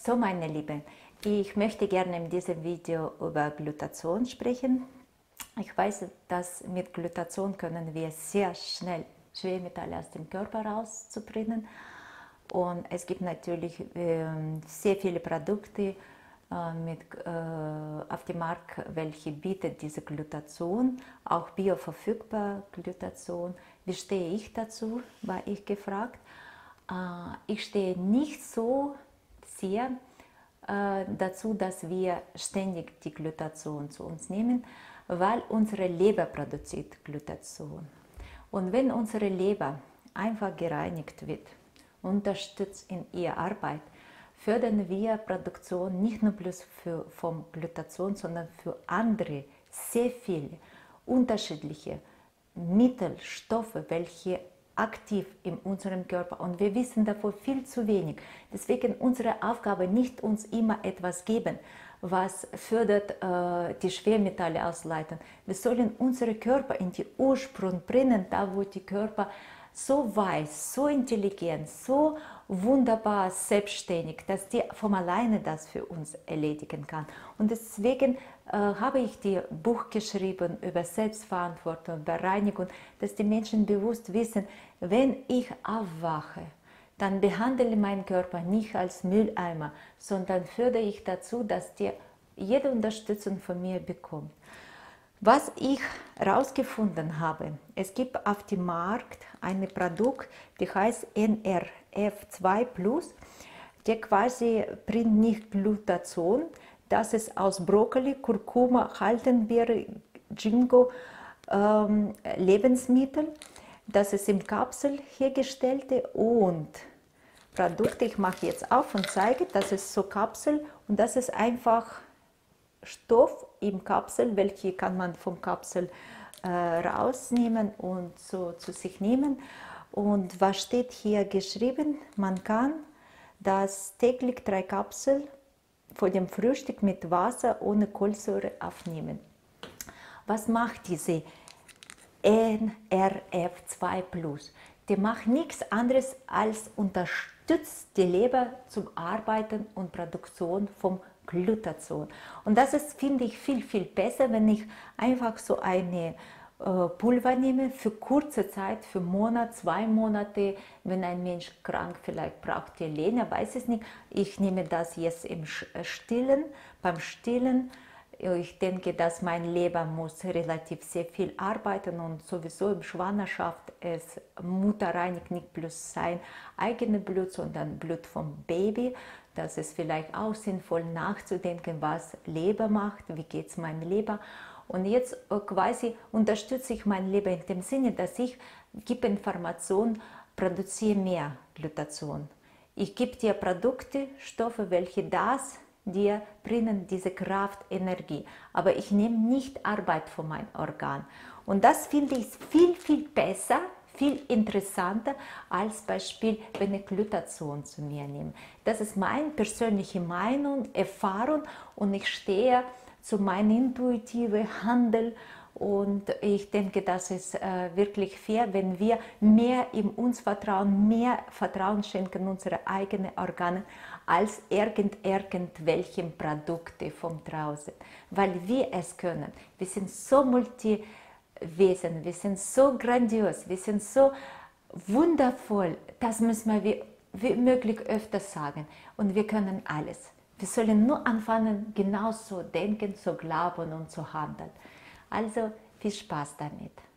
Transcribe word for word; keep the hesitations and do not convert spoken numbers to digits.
So, meine Lieben, ich möchte gerne in diesem Video über Glutathion sprechen. Ich weiß, dass mit Glutathion können wir sehr schnell Schwermetalle aus dem Körper rauszubringen. Und es gibt natürlich äh, sehr viele Produkte äh, mit, äh, auf dem Markt, welche bieten diese Glutathion, auch bioverfügbar Glutathion. Wie stehe ich dazu, war ich gefragt. Äh, ich stehe nicht so sehr äh, dazu, dass wir ständig die Glutathion zu uns nehmen, weil unsere Leber produziert Glutathion. Und wenn unsere Leber einfach gereinigt wird, unterstützt in ihrer Arbeit, fördern wir Produktion nicht nur bloß für, vom Glutathion, sondern für andere, sehr viele unterschiedliche Mittel, Stoffe, welche aktiv in unserem Körper, und wir wissen davor viel zu wenig. Deswegen unsere Aufgabe nicht uns immer etwas geben, was fördert äh, die Schwermetalle ausleiten. Wir sollen unsere Körper in die Ursprung bringen, da wo die Körper so weiß, so intelligent, so wunderbar selbstständig, dass die von alleine das für uns erledigen kann. Und deswegen äh, habe ich die Buch geschrieben über Selbstverantwortung, über Reinigung, dass die Menschen bewusst wissen, wenn ich aufwache, dann behandle ich meinen Körper nicht als Mülleimer, sondern fördere ich dazu, dass der jede Unterstützung von mir bekommt. Was ich herausgefunden habe, es gibt auf dem Markt ein Produkt, das heißt N R F zwei plus, der quasi bringt nicht Glutathion, das ist aus Brokkoli, Kurkuma, Haltenbeere, Ginkgo ähm, Lebensmittel, das ist in Kapsel hergestellte und Produkte, ich mache jetzt auf und zeige, das ist so Kapsel und das ist einfach Stoff im Kapsel, welche kann man vom Kapsel äh, rausnehmen und so zu sich nehmen. Und was steht hier geschrieben? Man kann das täglich drei Kapseln vor dem Frühstück mit Wasser ohne Kohlensäure aufnehmen. Was macht diese N R F zwei plus? Die macht nichts anderes als unterstützt die Leber zum Arbeiten und Produktion vom Glutathion. Und das ist, finde ich, viel, viel besser, wenn ich einfach so eine äh, Pulver nehme für kurze Zeit, für einen Monat, zwei Monate, wenn ein Mensch krank vielleicht braucht, die Lehne, weiß es nicht. Ich nehme das jetzt im Stillen, beim Stillen. Ich denke, dass mein Leber muss relativ sehr viel arbeiten und sowieso in Schwangerschaft ist Mutterreinigt nicht bloß sein eigenes Blut, sondern Blut vom Baby. Das ist vielleicht auch sinnvoll nachzudenken, was Leber macht, wie geht es meinem Leber. Und jetzt quasi unterstütze ich mein Leber in dem Sinne, dass ich gebe Informationen, produziere mehr Glutathion. Ich gebe dir Produkte, Stoffe, welche das dir bringen, diese Kraft, Energie. Aber ich nehme nicht Arbeit von meinem Organ. Und das finde ich viel, viel besser, viel interessanter als Beispiel, wenn ich Glutathion zu mir nehme. Das ist meine persönliche Meinung, Erfahrung und ich stehe zu meinem intuitiven Handel. Und ich denke, das ist äh, wirklich fair, wenn wir mehr in uns vertrauen, mehr Vertrauen schenken unsere eigenen Organe als irgend, irgendwelchen Produkte von draußen. Weil wir es können. Wir sind so Multiwesen, wir sind so grandios, wir sind so wundervoll. Das müssen wir wie möglich öfters sagen. Und wir können alles. Wir sollen nur anfangen, genau so denken, zu glauben und zu handeln. Also viel Spaß damit.